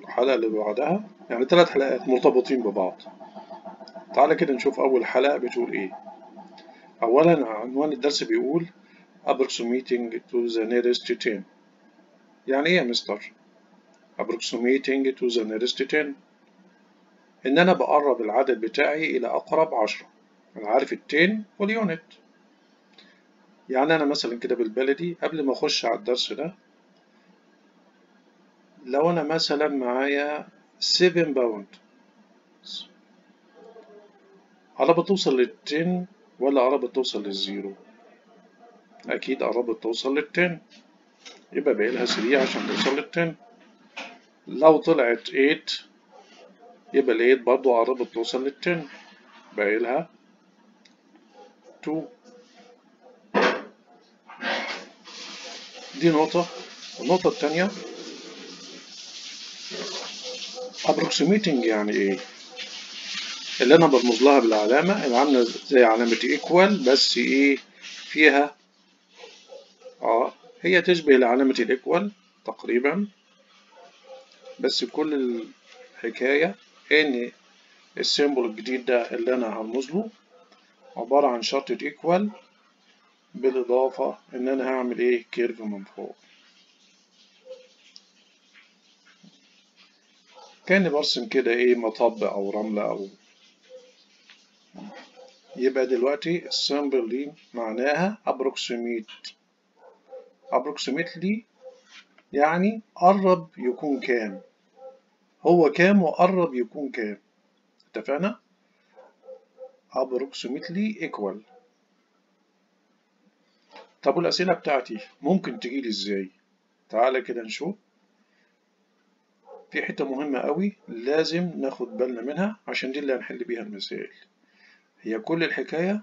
الحلقة اللي بعدها، يعني 3 حلقات مرتبطين ببعض. تعالى كده نشوف أول حلقة بتقول إيه. أولا عنوان الدرس بيقول approximating to the nearest 10. يعني إيه يا مستر؟ approximating to the nearest 10 إن أنا بقرب العدد بتاعي إلى أقرب 10. أنا عارف التين واليونت. يعني أنا مثلا كده بالبلدي قبل ما أخش على الدرس ده، لو أنا مثلا معايا 7 باوند، قربت توصل للتين ولا قربت توصل للزيرو؟ أكيد قربت توصل للتين، يبقى باقيلها 3 عشان توصل للتين. لو طلعت 8 يبقى ال 8 برضه قربت توصل للتين، باقيلها 2. دي نقطة. النقطة التانية approximating يعني إيه؟ اللي أنا برمز لها بالعلامة اللي عاملة زي علامة equal، بس إيه فيها؟ هي تشبه علامة الإيكوال تقريبا، بس كل الحكاية إن السيمبل الجديد ده اللي أنا هرمز له عبارة عن شرطة equal، بالإضافة إن أنا هعمل إيه كيرف من فوق. كأني برسم كده إيه مطب أو رملة أو. يبقى دلوقتي السيمبل دي معناها approximately يعني قرب يكون كام، هو كام وقرب يكون كام. اتفقنا؟ approximately equal. طب والأسئلة بتاعتي ممكن تجيلي إزاي؟ تعالى كده نشوف. في حتة مهمة قوي لازم ناخد بالنا منها، عشان دي اللي هنحل بيها المسائل. هي كل الحكاية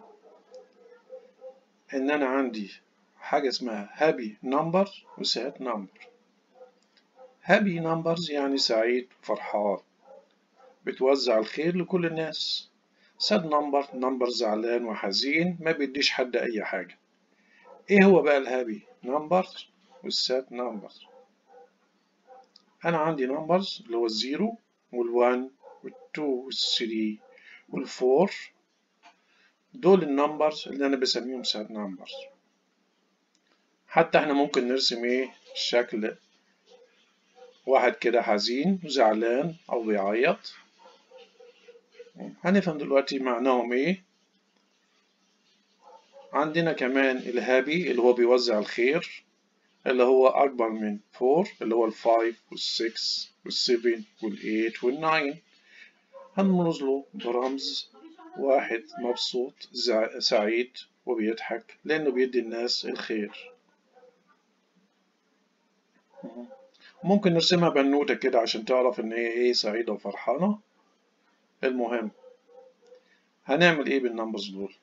إن أنا عندي حاجة اسمها happy number و sad number. happy numbers يعني سعيد فرحان، بتوزع الخير لكل الناس. sad number زعلان وحزين، ما بيديش حد أي حاجة. إيه هو بقى الهابي numbers والساد numbers؟ أنا عندي numbers اللي هو الزيرو والوان والتو والثري والفور، دول النمبرز اللي أنا بسميهم sad numbers. حتى احنا ممكن نرسم ايه شكل واحد كده حزين وزعلان أو بيعيط، هنفهم دلوقتي معناهم ايه. عندنا كمان الهابي اللي هو بيوزع الخير، اللي هو أكبر من 4، اللي هو 5 وال6 وال7 وال8 وال9. هنرمز له برمز واحد مبسوط سعيد وبيضحك لأنه بيدي الناس الخير. ممكن نرسمها بنوتة كده عشان تعرف إن هي إيه سعيدة وفرحانة. المهم هنعمل إيه بالنمبرز دول؟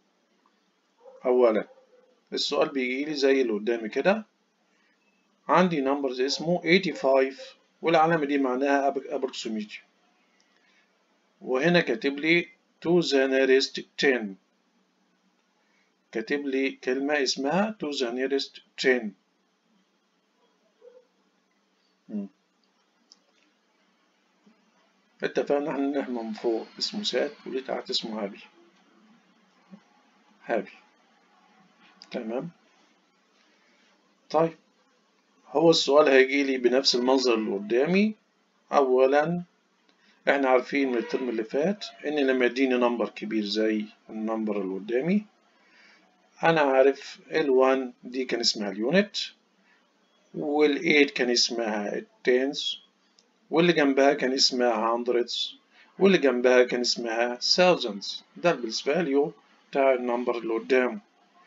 أولا السؤال بيجيلي زي اللي قدامي كده، عندي نمبرز اسمه 85 والعلامة دي معناها approximate، وهنا كاتب لي to the nearest 10، كاتب لي كلمة اسمها to the nearest 10. اتفقنا احنا ان احنا من فوق اسمه سات واللي تحت اسمه هابي. تمام. طيب هو السؤال هيجيلي بنفس المنظر اللي قدامي. اولا احنا عارفين من الترم اللي فات ان لما يديني نمبر كبير زي النمبر اللي قدامي، انا عارف ال1 دي كان اسمها اليونت، وال8 كان اسمها التنس، واللي جنبها كان اسمها hundreds، واللي جنبها كان اسمها thousands. ده الفاليو بتاع النمبر اللي قدامه.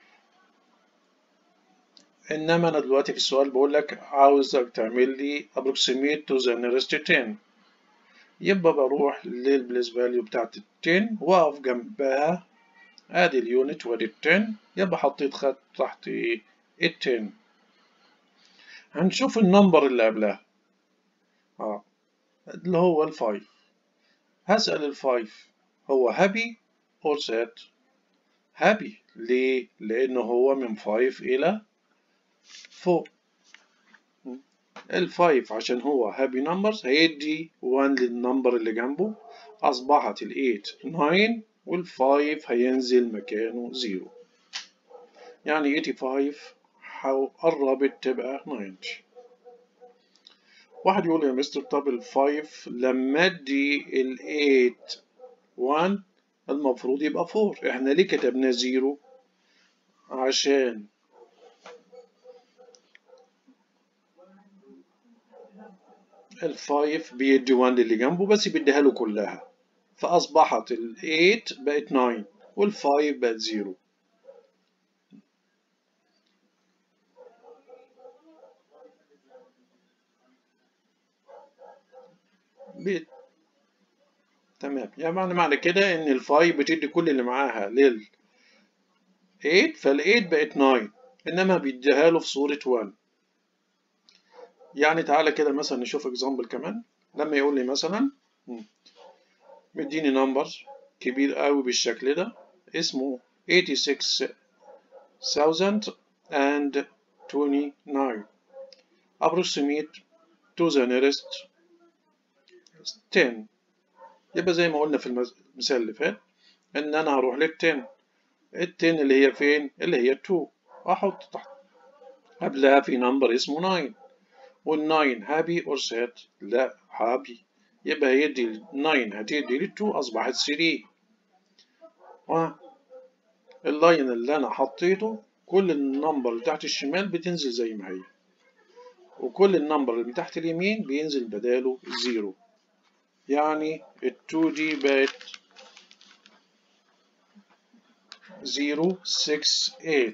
انما انا دلوقتي في السؤال بقول لك عاوزك تعمل لي approximate to the nearest 10، يبقى بروح للبليس فاليو بتاعت 10 واقف جنبها، ادي اليونت وادي 10، يبقى حطيت خط تحت ال 10. هنشوف النمبر اللي قبلها اللي هو ال5. هسأل ال5 هو happy or sad؟ happy. ليه؟ لأنه هو من 5 إلى 4. ال5 عشان هو هابي نمبرز هيدي 1 للنمبر اللي جنبه، أصبحت ال8 9 وال5 هينزل مكانه 0، يعني 85 قربت تبقى 90. واحد يقول يا مستر طب ال5 لما ادي ال8 1 المفروض يبقى 4، احنا ليه كتبنا 0؟ عشان ال5 بيدي 1 اللي جنبه بس بيديها له كلها، فأصبحت ال8 بقت 9 وال5 بقت 0. تمام، يعني معنى كده إن ال5 بتدي كل اللي معاها لل8، فال8 بقت 9 إنما بيديها له في صورة 1. يعني تعالى كده مثلا نشوف اكزامبل كمان. لما يقول لي مثلا مديني نمبر كبير قوي بالشكل ده اسمه 86,029 approximate to the nearest 10. يبقى زي ما قلنا في المثال اللي فات ان انا هروح لل10، ال10 اللي هي فين؟ اللي هي 2، احط تحت قبلها في نمبر اسمه 9، وال9 هابي اور ساد؟ لا هابي، يبقى هيدي 9 هتدي لل2 اصبحت 3. اللاين اللي انا حطيته كل النمبر اللي تحت الشمال بتنزل زي ما هي، وكل النمبر اللي تحت اليمين بينزل بداله 0، يعني ال2 دي بقت 068.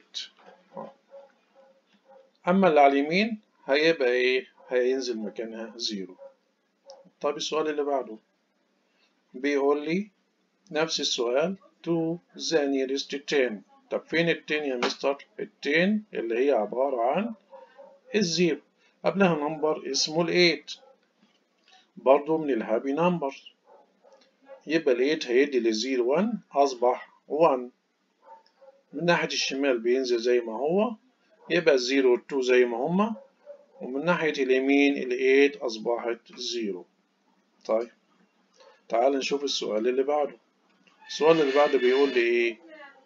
اما اللي على اليمين هيبقى ايه؟ هينزل مكانها 0. طيب السؤال اللي بعده بيقول لي نفس السؤال to the nearest 10. طب فين ال10 يا مستر؟ ال10 اللي هي عبارة عن الزيرو قبلها نمبر اسمه ال8 برضو من الهابي نمبر، يبقى ال8 هيدي للزيرو 1 أصبح 1. من ناحية الشمال بينزل زي ما هو، يبقى الزيرو وال2 زي ما هما، ومن ناحية اليمين ال8 أصبحت 0. طيب تعال نشوف السؤال اللي بعده. السؤال اللي بعده بيقول لي ايه؟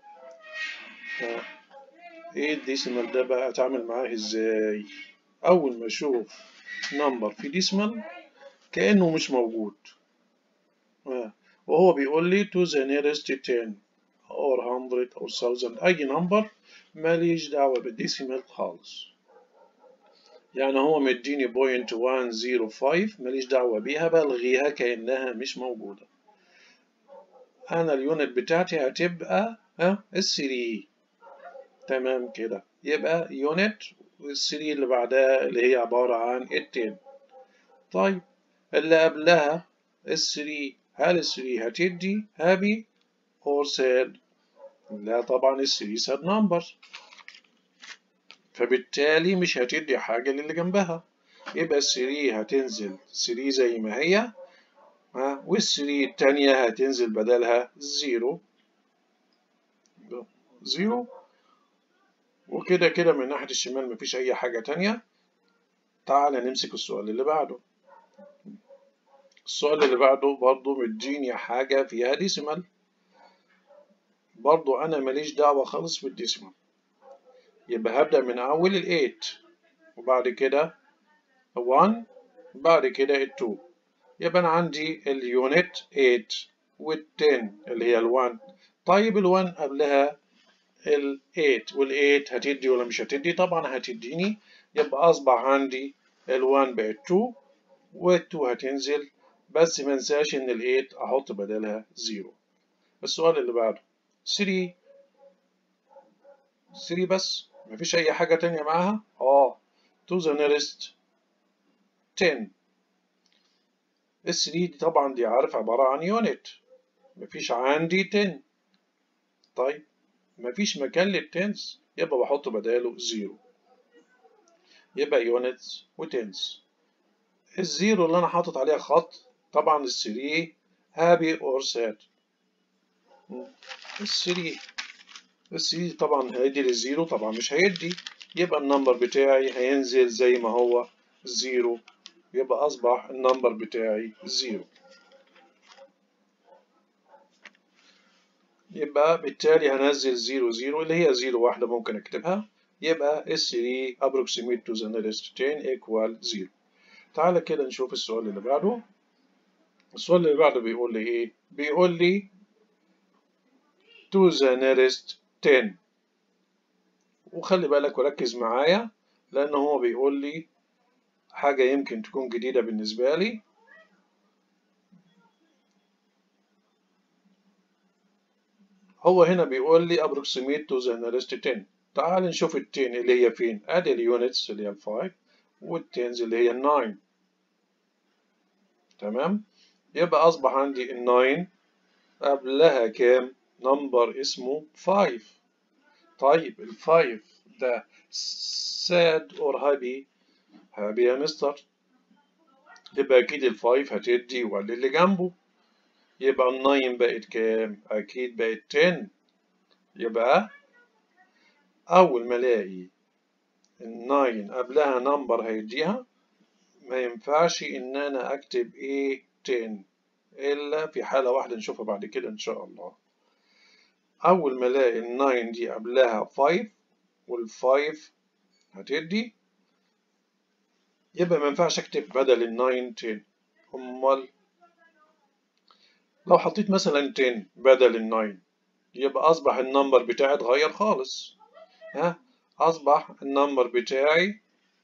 ايه الديسيمال ده بقى اتعامل معاه ازاي؟ اول ما اشوف نمبر في ديسيمال كأنه مش موجود، وهو بيقول لي to the nearest 10 or 100 or 1000 اي نمبر ماليش دعوة بالديسيمال خالص. يعني هو مديني بوينت 105 ماليش دعوة بيها، بلغيها كأنها مش موجودة. انا اليونت بتاعتي هتبقى ال3. تمام كده، يبقى يونت وال3 اللي بعدها اللي هي عبارة عن ال10. طيب اللي قبلها ال3، هل ال3 هتدي هابي اور ساد؟ لا طبعا ال3 ساد نمبر، فبالتالي مش هتدي حاجة للي جنبها، يبقى ال3 هتنزل 3 زي ما هي، وال3 التانية هتنزل بدلها 0 0. وكده كده من ناحية الشمال مفيش أي حاجة تانية. تعال نمسك السؤال اللي بعده. السؤال اللي بعده برضه مديني حاجة فيها ديسيمال، برضه أنا ماليش دعوة خالص بالديسيمال، يبقى هبدأ من أول ال8 وبعد كده 1 بعد كده ال2، يبقى أنا عندي اليونت 8 وال10 اللي هي ال1. طيب ال1 قبلها ال8 وال8 هتدي ولا مش هتدي؟ طبعا هتديني، يبقى أصبح عندي ال1 بقت 2 وال2 هتنزل، بس ما انساش إن ال8 أحط بدلها 0. السؤال اللي بعده 3 بس مفيش أي حاجة تانية معاها؟ to the nearest 10. ال3 دي طبعا دي عارف عبارة عن يونت، مفيش عندي 10. طيب مفيش مكان للتنس، يبقى بحط بداله 0، يبقى يونتس وتنس. الزيرو اللي أنا حاطط عليها خط طبعا ال3 هابي اور ساد. ال3 طبعا هيدي للزيرو؟ طبعا مش هيدي، يبقى النمبر بتاعي هينزل زي ما هو 0 يبقى أصبح النمبر بتاعي 0. يبقى بالتالي هنزل 0 0 اللي هي 0 واحدة ممكن أكتبها، يبقى S3 approximate to the nearest 10 equal 0. تعالى كده نشوف السؤال اللي بعده. السؤال اللي بعده بيقول لي إيه؟ بيقول لي to the nearest 10. وخلي بالك وركز معايا لأن هو بيقول لي حاجة يمكن تكون جديدة بالنسبة لي. هو هنا بيقول لي approximate to the nearest 10. تعال نشوف ال 10 اللي هي فين. ادي اليونتس اللي هي ال 5 والتنز اللي هي ال 9. تمام؟ يبقى أصبح عندي ال 9 قبلها كام؟ نمبر اسمه 5. طيب ال 5 ده sad or happy؟ happy يا مستر. يبقى أكيد ال 5 هتدي ولا اللي جنبه. يبقى ال 9 بقت كام؟ أكيد بقت 10. يبقى أول ما ألاقي ال 9 قبلها نمبر هيديها ما ينفعش إن أنا أكتب إيه 10 إلا في حالة واحدة نشوفها بعد كده إن شاء الله. أول ما ألاقي ال 9 دي قبلها 5 وال 5 هتدي يبقى ما ينفعش أكتب بدل ال 9 10. أمال لو حطيت مثلا 10 بدل ال 9 يبقى أصبح النمبر بتاعي اتغير خالص. ها أصبح النمبر بتاعي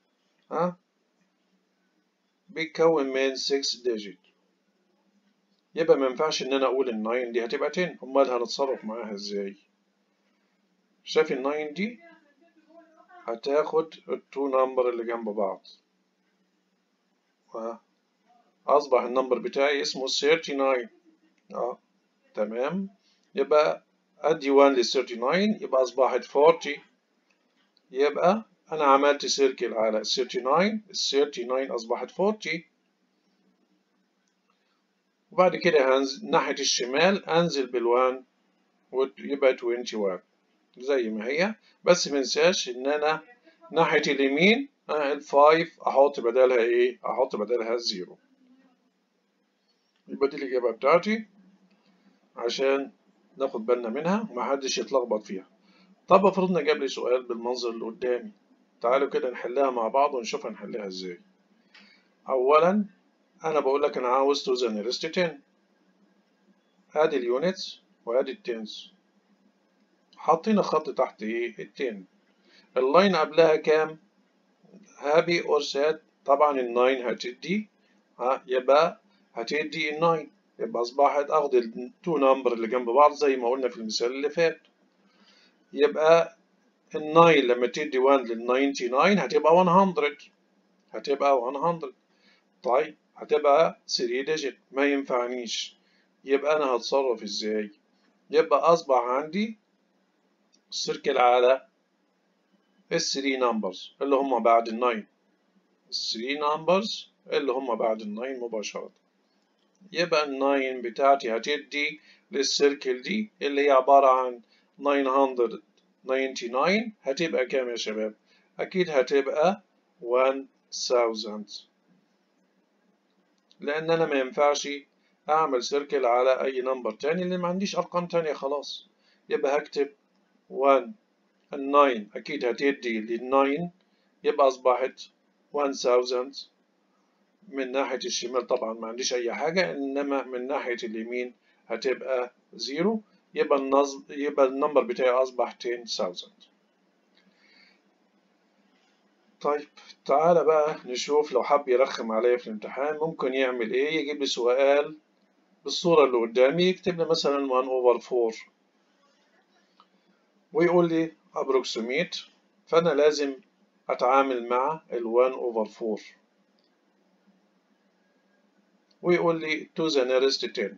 بيتكون من 6 ديجيت. يبقى ما ينفعش إن أنا أقول ال 9 دي هتبقى 10. أمال هنتصرف معاها إزاي؟ شايف ال 9 دي هتاخد التو نمبر اللي جنب بعض. أصبح النمبر بتاعي اسمه 39. تمام. يبقى أدي 1 لل 39 يبقى أصبحت 40. يبقى أنا عملت سيركل على ال 39. ال 39 أصبحت 40. وبعد كده هنزل ناحية الشمال أنزل بالوان ويبقى 21 زي ما هي. بس منساش إن أنا ناحية اليمين ال 5 أحط بدلها إيه؟ أحط بدلها 0. يبقى دي الإجابة بتاعتي عشان ناخد بالنا منها ومحدش يتلخبط فيها. طب افرضنا جاب لي سؤال بالمنظر اللي قدامي. تعالوا كده نحلها مع بعض ونشوف هنحلها ازاي. اولا انا بقول لك انا عاوز تو ذا نيرست 10. ادي اليونتس وادي التنس. حاطين خط تحت ايه ال 10. اللاين قبلها كام؟ هابي اور ساد. طبعا ال 9 هتدي يبقى هتدي ال 9. يبقى اصبحت اخد التو نمبر اللي جنب بعض زي ما قلنا في المثال اللي فات. يبقى ال 9 لما تدي 1 لل 99 هتبقى 100. هتبقى 100. طيب هتبقى 3 ديجيت ما ينفعنيش. يبقى أنا هتصرف إزاي؟ يبقى أصبح عندي سيركل على ال 3 نمبرز اللي هم بعد ال 9. ال 3 نمبرز اللي هم بعد ال 9 مباشرة. يبقى ال 9 بتاعتي هتدي للسيركل دي اللي هي عبارة عن 999 هتبقى كام يا شباب؟ أكيد هتبقى 1000. لأن أنا ما ينفعش أعمل سيركل على أي نمبر تاني لأن ما عنديش أرقام تانية خلاص. يبقى هكتب 1. ال 9 أكيد هتدي لل 9 يبقى أصبحت 1000. من ناحية الشمال طبعا ما عنديش أي حاجة إنما من ناحية اليمين هتبقى 0. يبقى النمبر بتاعي أصبح 10000. طيب تعالى بقى نشوف لو حب يرخم عليا في الامتحان ممكن يعمل إيه. يجيب لي سؤال بالصورة اللي قدامي يكتب لي مثلا 1/4 ويقول لي approximate. فأنا لازم أتعامل مع ال 1/4 ويقول لي to the nearest 10.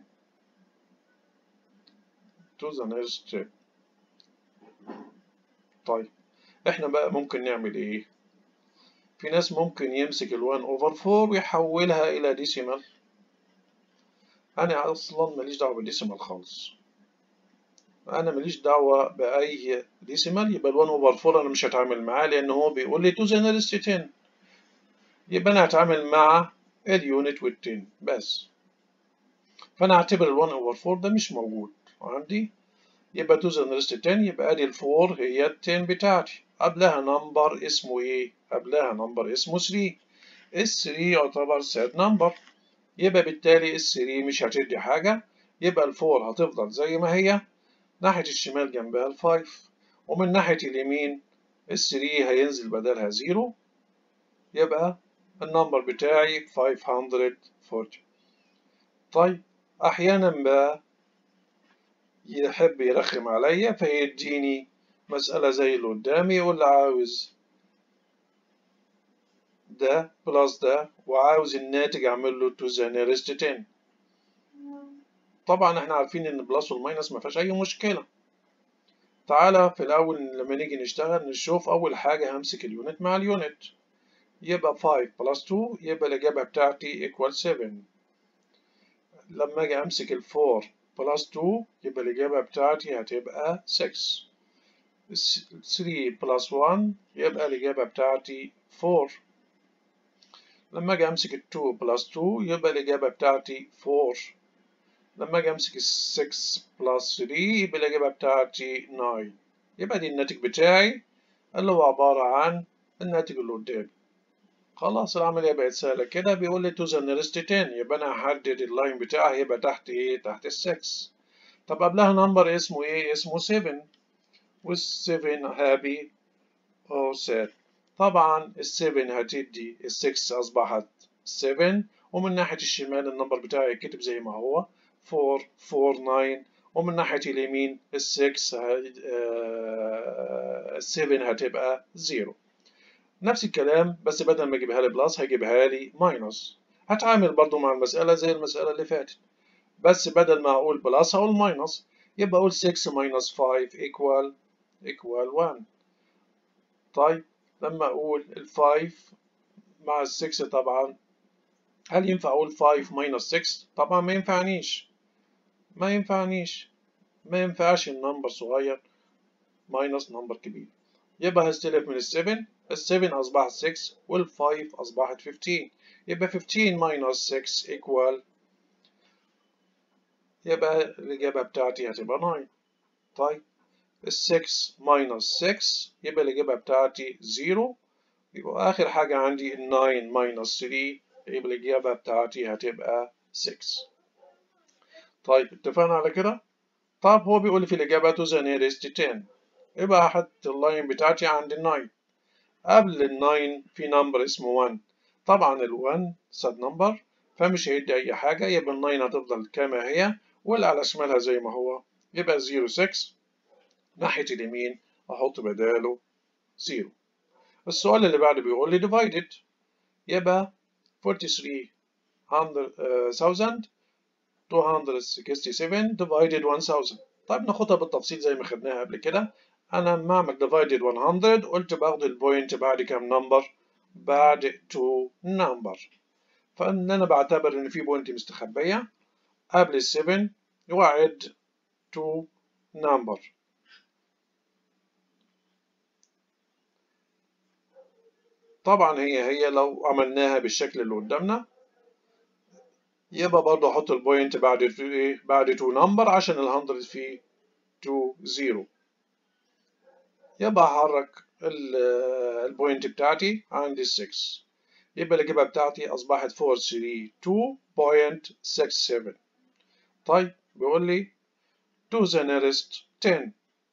to the nearest 10. طيب إحنا بقى ممكن نعمل إيه؟ في ناس ممكن يمسك ال 1/4 ويحولها إلى ديسيمال. أنا أصلا ماليش دعوة بالديسيمال خالص. أنا ماليش دعوة بأي ديسيمال. يبقى ال 1/4 أنا مش هتعامل معاه لأن هو بيقول لي to the nearest 10. يبقى أنا هتعامل مع اليونت وال10 بس. فأنا هعتبر ال1 over 4 ده مش موجود عندي. يبقى 2 to the nearest 10 يبقى ادي ال4 هي ال10 بتاعتي. قبلها نمبر اسمه ايه؟ قبلها نمبر اسمه 3. ال3 يعتبر ساد نمبر. يبقى بالتالي ال3 مش هتدي حاجة. يبقى ال4 هتفضل زي ما هي. ناحية الشمال جنبها ال5. ومن ناحية اليمين ال3 هينزل بدلها 0. يبقى النمبر بتاعي 540. طيب أحيانا بقى يحب يرخم عليا فيديني مسألة زي اللي قدامي، يقول لي عاوز ده بلس ده وعاوز الناتج أعمل له to the nearest 10. طبعا احنا عارفين إن بلس والماينس ما فيهاش أي مشكلة. تعالى في الأول لما نيجي نشتغل نشوف أول حاجة همسك اليونت مع اليونت. يبقى 5 بلس 2 يبقى الإجابة بتاعتي equal 7. لما أجي أمسك ال 4 بلس 2 يبقى الإجابة بتاعتي هتبقى 6. 3 بلس 1 يبقى الإجابة بتاعتي 4. لما أجي أمسك ال 2 بلس 2 يبقى الإجابة بتاعتي 4. لما أجي أمسك ال 6 بلس 3 يبقى الإجابة بتاعتي 9. يبقى دي الناتج بتاعي اللي هو عبارة عن الناتج اللي قدامي. خلاص العملية بقت سهلة كده. بيقول لي to the nearest 10 يبقى أنا هحدد اللاين بتاعي هيبقى تحت إيه؟ تحت ال 6. طب قبلها نمبر اسمه إيه؟ اسمه 7. وال 7 happy أو sad. طبعا ال 7 هتدي ال 6 أصبحت 7. ومن ناحية الشمال النمبر بتاعي يتكتب زي ما هو 4 4 9. ومن ناحية اليمين ال 6 ال 7 هتبقى 0. نفس الكلام بس بدل ما اجيبها لي بلس هجيبها لي ماينس. هتعامل برضو مع المسألة زي المسألة اللي فاتت، بس بدل ما اقول بلس هقول ماينس. يبقى اقول 6 minus 5 equal 1. طيب لما اقول ال 5 مع ال 6 طبعا هل ينفع اقول 5 minus 6؟ طبعا ما ينفعنيش. ما ينفعش النمبر صغير ماينس نمبر كبير. يبقى هستلف من ال 7. ال 7 أصبحت 6 وال 5 أصبحت 15. يبقى 15 minus 6 equal. يبقى الإجابة بتاعتي هتبقى 9. طيب ال 6 minus 6 يبقى الإجابة بتاعتي 0. يبقى آخر حاجة عندي ال 9 minus 3 يبقى الإجابة بتاعتي هتبقى 6. طيب اتفقنا على كده؟ طب هو بيقول لي في الإجابة to the nearest 10. يبقى هحط اللاين بتاعتي عند ال 9. قبل ال 9 في نمبر اسمه 1. طبعا ال 1 ساد نمبر فمش هيدي أي حاجة. يبقى ال 9 هتفضل كما هي واللي على شمالها زي ما هو. يبقى 0 6. ناحية اليمين أحط بداله 0. السؤال اللي بعده بيقول لي divided. يبقى 43,267 divided 1000. طيب ناخدها بالتفصيل زي ما خدناها قبل كده. أنا لما أعمل divided 100 قلت باخد البوينت بعد كام نمبر؟ بعد 2 نمبر. فإن أنا بعتبر إن في بوينت مستخبية قبل ال 7 وأعد 2 نمبر. طبعا هي لو عملناها بالشكل اللي قدامنا يبقى برضه أحط البوينت بعد إيه؟ بعد 2 نمبر عشان ال 100 فيه 2 0. يبقى أحرك البوينت بتاعتي عند ال 6. يبقى الإجابة بتاعتي أصبحت 432.67. طيب بيقول لي to the nearest 10.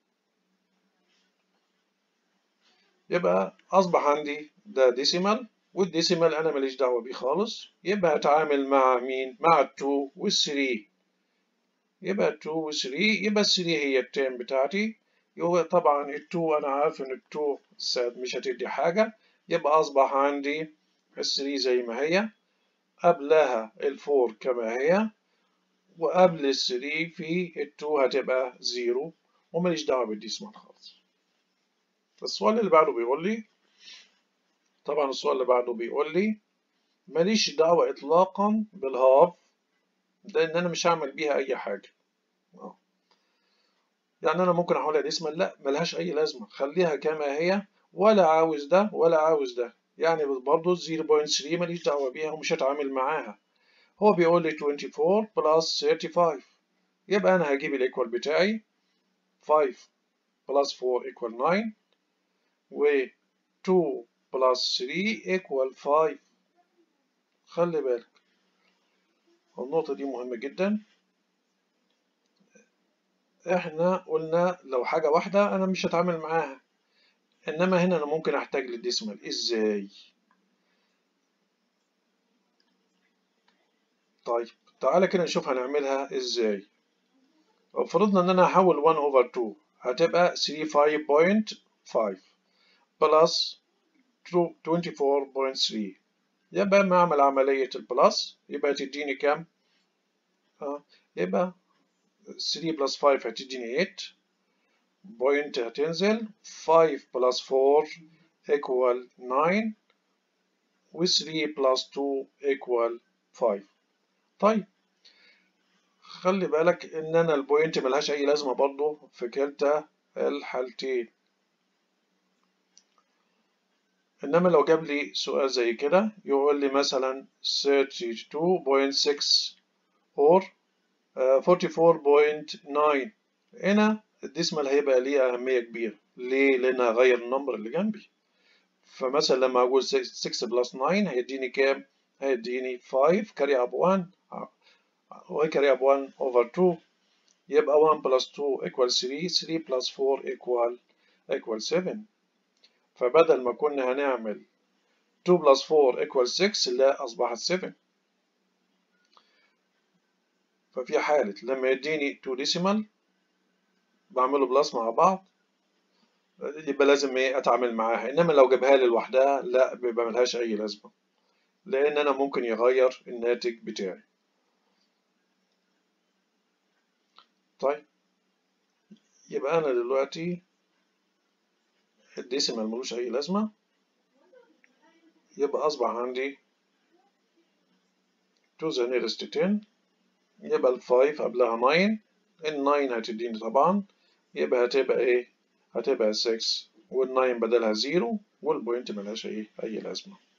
يبقى أصبح عندي ده ديسيمال والديسيمال أنا ماليش دعوة بيه خالص. يبقى هتعامل مع مين؟ مع ال 2 وال 3. يبقى 2 و 3 يبقى ال 3 هي ال 10 بتاعتي. يبقى طبعا ال 2 أنا عارف إن ال 2 مش هتدي حاجة. يبقى أصبح عندي ال 3 زي ما هي. قبلها ال 4 كما هي. وقبل ال 3 في ال 2 هتبقى 0 وماليش دعوة بالديسيمال خالص. السؤال اللي بعده بيقول لي طبعا السؤال اللي بعده بيقول لي ماليش دعوة إطلاقا بالهاف لأن أنا مش هعمل بيها أي حاجة. يعني أنا ممكن أحولها ديسمال؟ لا، ملهاش أي لازمة. خليها كما هي ولا عاوز ده ولا عاوز ده. يعني برضه 0.3 ماليش دعوة بيها ومش هتعامل معاها. هو بيقول لي 24 بلس 35، يبقى أنا هجيب الإيكوال بتاعي 5 بلس 4 equal 9 و 2 بلس 3 equal 5. خلي بالك النقطة دي مهمة جدا. احنا قلنا لو حاجة واحدة أنا مش هتعامل معاها، إنما هنا أنا ممكن أحتاج للديسمال. إزاي؟ طيب تعالى كده نشوف هنعملها إزاي. لو فرضنا إن أنا هحول 1 over 2 هتبقى 35.5 بلس 24.3، يبقى ما أعمل عملية البلس يبقى تديني كام؟ يبقى 3 بلس 5 هتديني 8 بوينت، هتنزل 5 بلس 4 equal 9 و 3 بلس 2 equal 5. طيب خلي بالك ان انا البوينت ملهاش اي لازمة برضو في كلتا الحالتين، انما لو جاب لي سؤال زي كده يقول لي مثلا 32.6 or 44.9، هنا الديسمال هيبقى ليه أهمية كبيرة. ليه؟ لأن هغير النمبر اللي جنبي. فمثلا لما أقول 6 بلس 9 هيديني كام؟ هيديني 5 كاري أب 1 و كاري أب 1 over 2، يبقى 1 بلس 2 equal 3 3 بلس 4 equal 7. فبدل ما كنا هنعمل 2 بلس 4 equal 6 لا أصبحت 7. ففي حالة لما يديني 2 decimal بعمله بلس مع بعض يبقى لازم اتعامل معاها، انما لو جابها لي لوحدها لا بيبقى ملهاش اي لازمه، لان انا ممكن يغير الناتج بتاعي. طيب يبقى انا دلوقتي الديسيمال ملوش اي لازمه، يبقى اصبح عندي to the nearest 10، يبقى ال 5 قبلها 9، ال 9 هتديني طبعا، يبقى هتبقى ايه؟ هتبقى 6 وال 9 بدلها 0 والبوينت ملهاش اي لازمه.